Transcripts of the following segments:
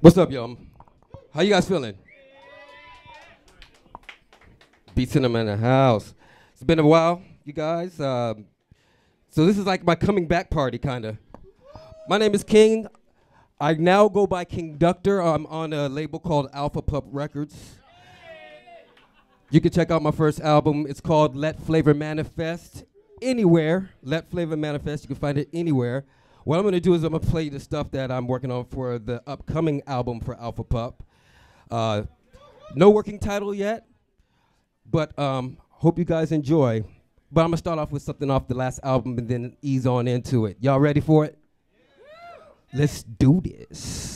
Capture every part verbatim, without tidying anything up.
What's up, y'all? How you guys feeling? Beat Cinema in the house. It's been a while, you guys. Um, so this is like my coming back party, kind of. My name is King. I now go by King Ductor. I'm on a label called Alpha Pup Records. You can check out my first album. It's called Let Flavor Manifest. Anywhere, Let Flavor Manifest. You can find it anywhere. What I'm going to do is I'm going to play the stuff that I'm working on for the upcoming album for Alpha Pup. Uh, no working title yet, but um, hope you guys enjoy. But I'm going to start off with something off the last album and then ease on into it. Y'all ready for it? Let's do this.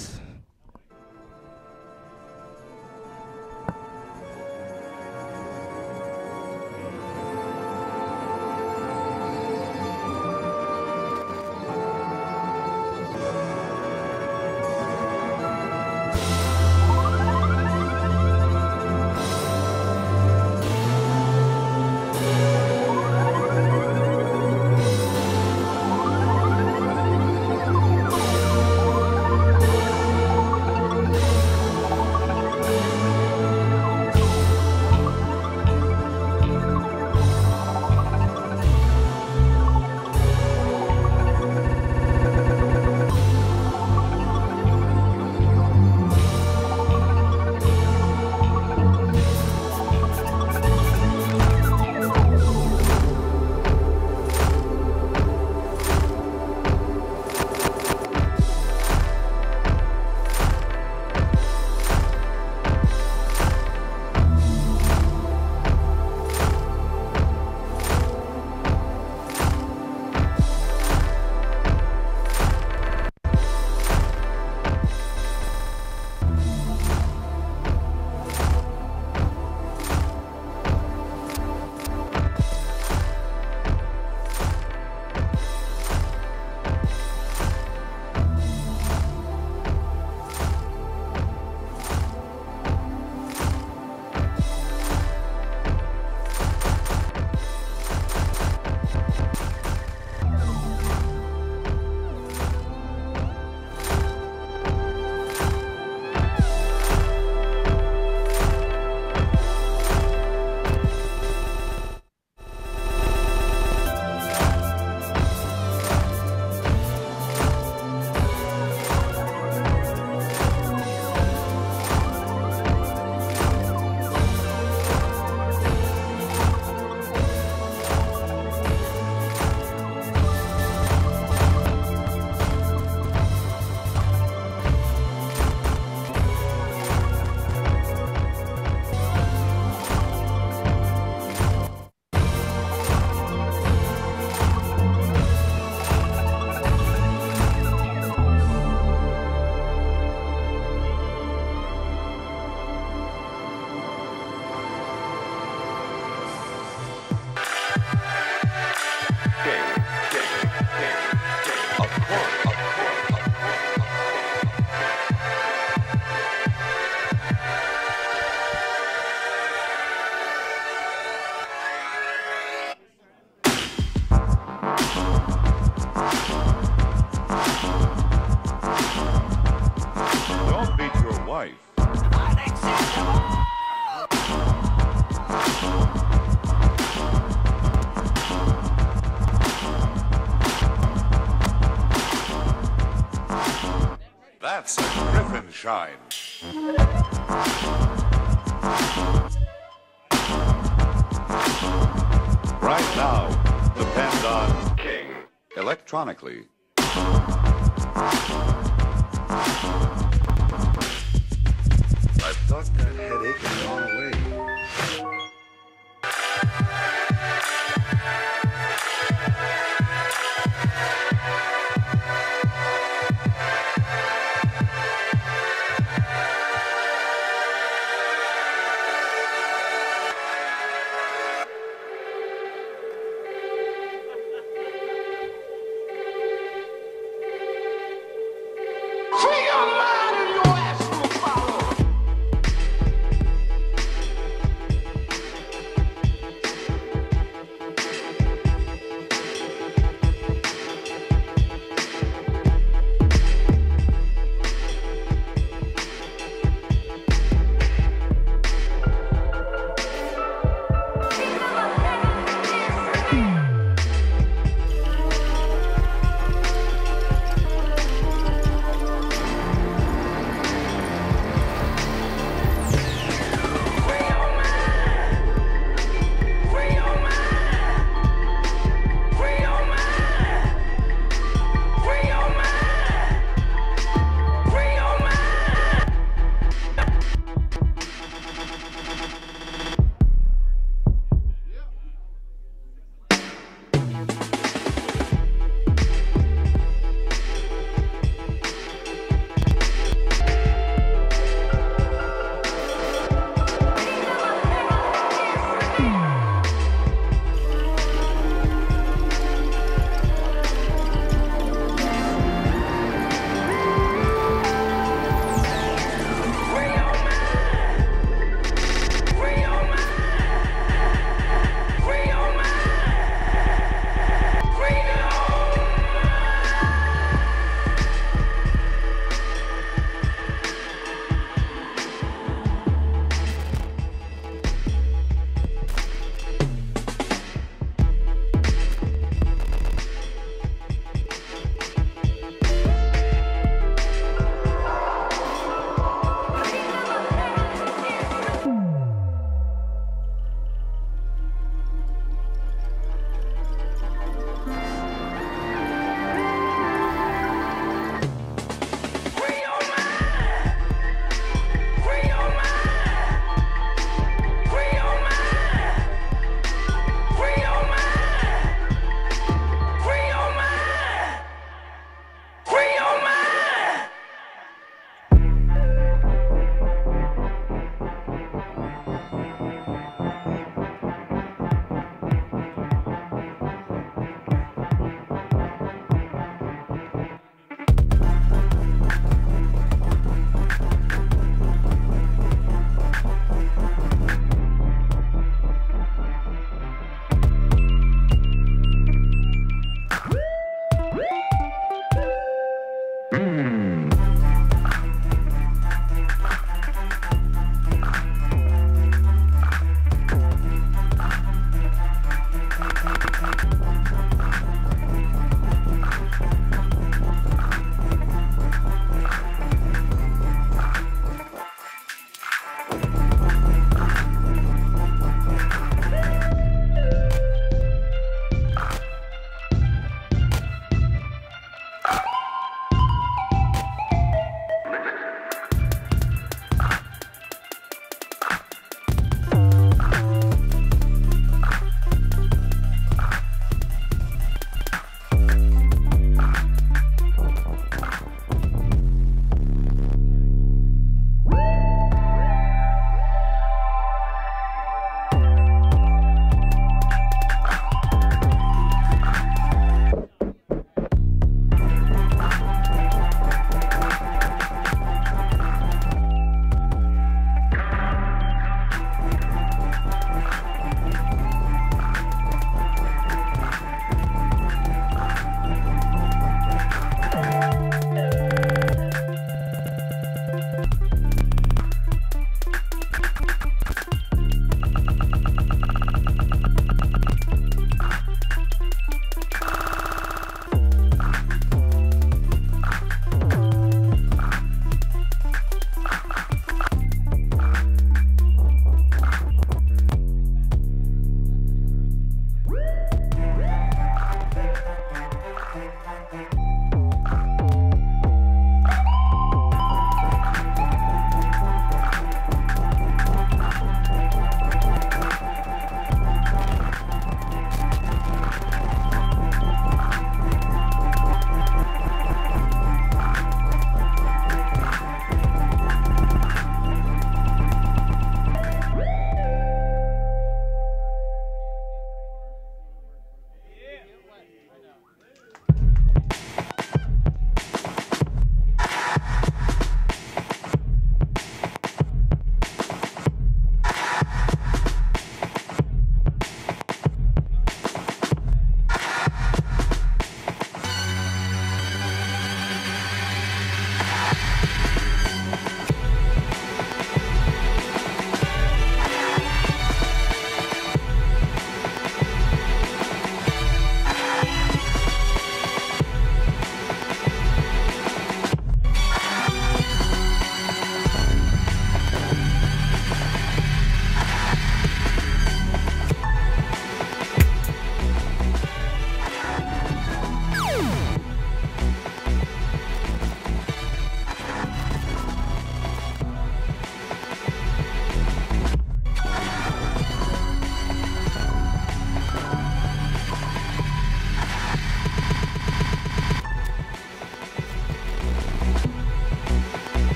That's a griffin shine. Right now, depend on King electronically. I thought that headache had gone away.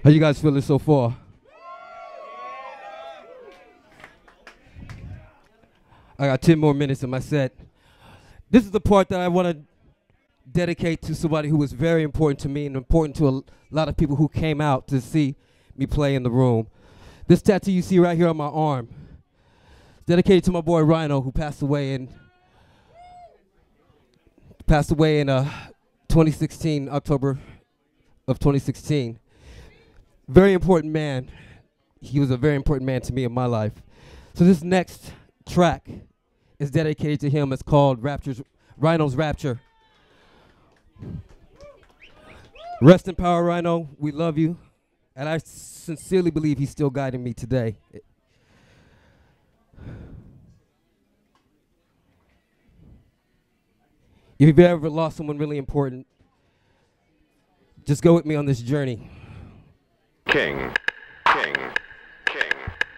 How you guys feeling so far? I got ten more minutes in my set. This is the part that I want to dedicate to somebody who was very important to me and important to a lot of people who came out to see me play in the room. This tattoo you see right here on my arm, dedicated to my boy Rhino, who passed away in passed away in uh, twenty sixteen, October of twenty sixteen. Very important man. He was a very important man to me in my life. So this next track is dedicated to him. It's called Rapture's, Rhino's Rapture. Rest in power, Rhino. We love you. And I sincerely believe he's still guiding me today. If you've ever lost someone really important, just go with me on this journey. King. King. King.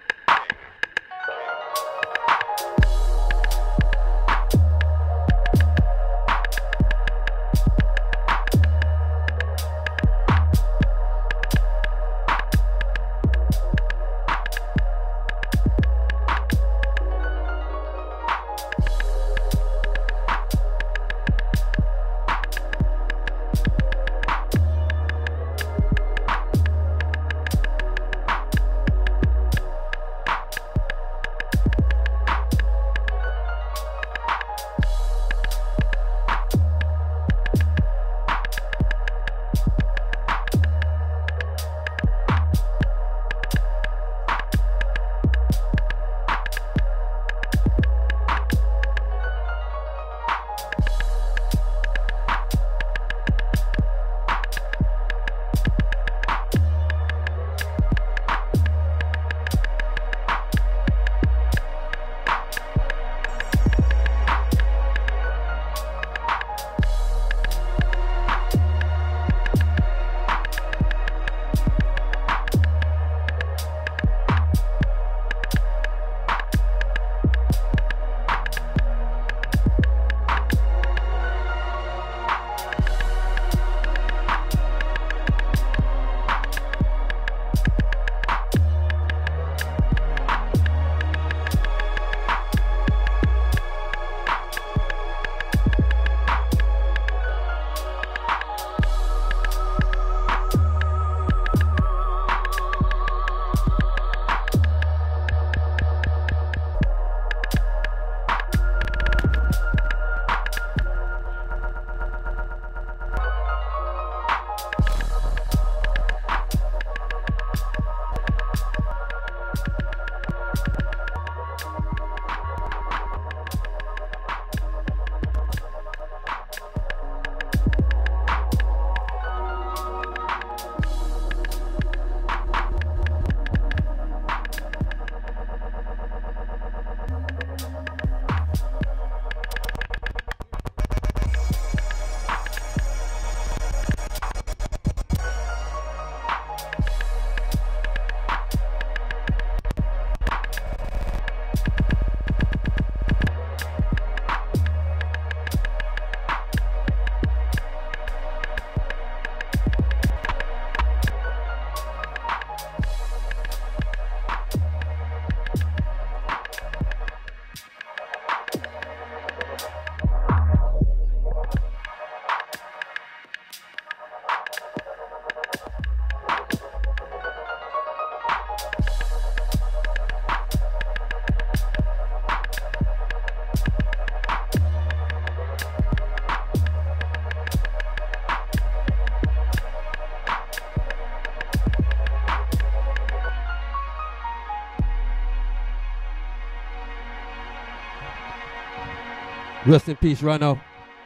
Rest in peace, Rhino.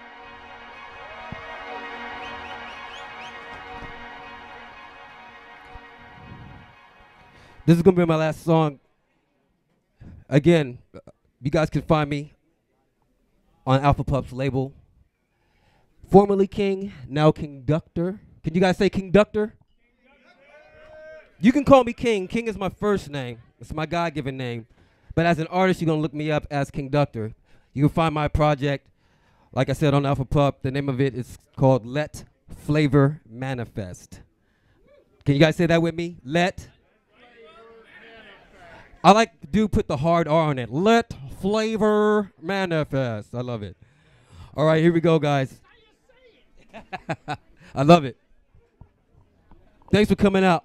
This is going to be my last song. Again, you guys can find me on Alpha Pup's label. Formerly King, now Kingductor. Can you guys say Kingductor? You can call me King. King is my first name. It's my God-given name. But as an artist, you're going to look me up as Kingductor. You can find my project, like I said, on Alpha Pup. The name of it is called Let Flavor Manifest. Can you guys say that with me? Let. I like do put the hard R on it. Let flavor manifest. I love it. All right, here we go, guys. I love it. Thanks for coming out.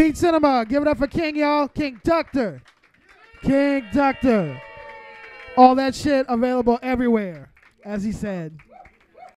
Beat Cinema. Give it up for King, y'all. King Doctor. King Doctor. All that shit available everywhere, as he said.